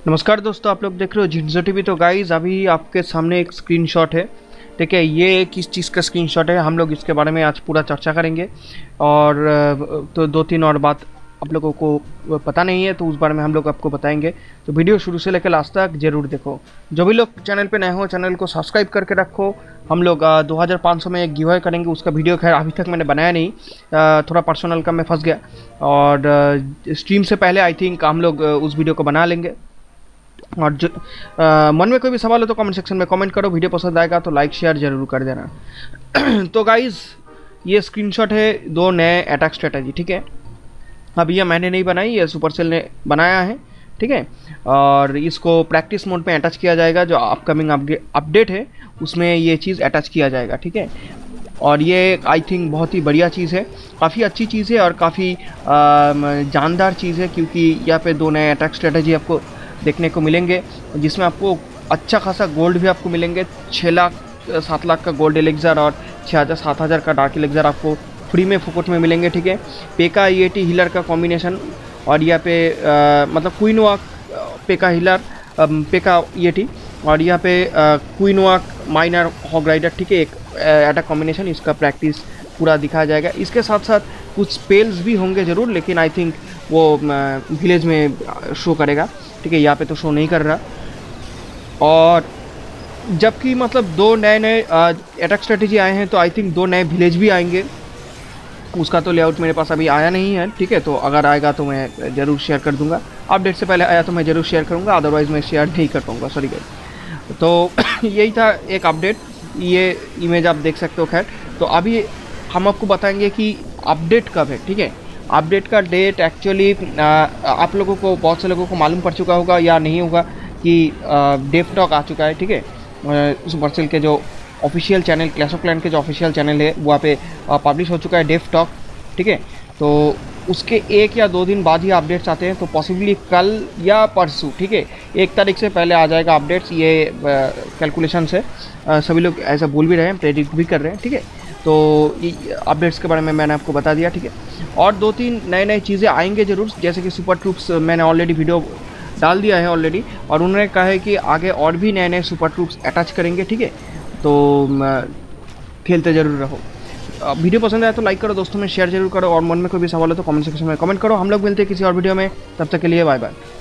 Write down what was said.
नमस्कार दोस्तों, आप लोग देख रहे हो जिंजो टीवी। तो गाइज अभी आपके सामने एक स्क्रीनशॉट है। ठीक है, ये किस चीज़ का स्क्रीनशॉट है, हम लोग इसके बारे में आज पूरा चर्चा करेंगे। और तो दो तीन और बात आप लोगों को पता नहीं है तो उस बारे में हम लोग आपको बताएंगे। तो वीडियो शुरू से लेकर लास्ट तक जरूर देखो। जो भी लोग चैनल पे नए हो चैनल को सब्सक्राइब करके रखो। हम लोग 2500 में एक गिव करेंगे, उसका वीडियो खैर अभी तक मैंने बनाया नहीं, थोड़ा पर्सनल काम में फंस गया। और स्ट्रीम से पहले आई थिंक हम लोग उस वीडियो को बना लेंगे। और जो मन में कोई भी सवाल हो तो कमेंट सेक्शन में कमेंट करो। वीडियो पसंद आएगा तो लाइक शेयर जरूर कर देना। तो गाइज ये स्क्रीनशॉट है दो नए अटैक स्ट्रेटजी। ठीक है, अब ये मैंने नहीं बनाई, ये सुपरसेल ने बनाया है। ठीक है, और इसको प्रैक्टिस मोड में अटैच किया जाएगा। जो अपकमिंग अपडेट है उसमें ये चीज़ अटैच किया जाएगा। ठीक है, और ये आई थिंक बहुत ही बढ़िया चीज़ है, काफ़ी अच्छी चीज़ है और काफ़ी जानदार चीज़ है, क्योंकि यहाँ पे दो नए अटैक स्ट्रेटजी आपको देखने को मिलेंगे, जिसमें आपको अच्छा खासा गोल्ड भी आपको मिलेंगे। 6 लाख 7 लाख का गोल्ड एलेक्सर और 6000 7000 का डार्क एलेक्सर आपको फ्री में फोकट में मिलेंगे। ठीक है, पेका ईएटी हीलर का कॉम्बिनेशन, और यहाँ पे मतलब क्वीनोआ पेका हीलर पेका ईएटी, और यहाँ पे क्वीनोआ माइनर हॉग राइडर। ठीक है, एक अटैक कॉम्बिनेशन, इसका प्रैक्टिस पूरा दिखाया जाएगा। इसके साथ साथ कुछ स्पेल्स भी होंगे ज़रूर, लेकिन आई थिंक वो विलेज में शो करेगा। ठीक है, यहाँ पे तो शो नहीं कर रहा। और जबकि मतलब दो नए अटैक स्ट्रेटेजी आए हैं, तो आई थिंक दो नए विलेज भी आएंगे। उसका तो लेआउट मेरे पास अभी आया नहीं है। ठीक है, तो अगर आएगा तो मैं ज़रूर शेयर कर दूंगा। अपडेट से पहले आया तो मैं ज़रूर शेयर करूंगा, अदरवाइज़ मैं शेयर नहीं कर पाऊँगा, सॉरी गाइस। तो यही था एक अपडेट, ये इमेज आप देख सकते हो। खैर, तो अभी हम आपको बताएंगे कि अपडेट कब है। ठीक है, अपडेट का डेट एक्चुअली आप लोगों को, बहुत से लोगों को मालूम पड़ चुका होगा या नहीं होगा कि डेव टॉक आ चुका है। ठीक है, सुपरसेल के जो official channel, Clash of Clans के जो ऑफिशियल चैनल है वहाँ पे पब्लिश हो चुका है डेव टॉक। ठीक है, तो उसके 1 या 2 दिन बाद ही अपडेट्स आते हैं, तो पॉसिबली कल या परसों। ठीक है, 1 तारीख से पहले आ जाएगा अपडेट्स। ये कैलकुलेशन से सभी लोग ऐसा बोल भी रहे हैं, प्रेडिक्ट भी कर रहे हैं। ठीक है, तो अपडेट्स के बारे में मैंने आपको बता दिया। ठीक है, और 2-3 नए चीज़ें आएंगे ज़रूर, जैसे कि सुपर ट्रूप्स मैंने ऑलरेडी वीडियो डाल दिया है ऑलरेडी, और उन्होंने कहा है कि आगे और भी नए सुपर ट्रूप्स अटैच करेंगे। ठीक है, तो खेलते ज़रूर रहो। वीडियो पसंद आया तो लाइक करो, दोस्तों में शेयर जरूर करो, और मन में कोई भी सवाल हो तो कमेंट सेक्शन में कमेंट करो। हम लोग मिलते हैं किसी और वीडियो में, तब तक के लिए बाय बाय।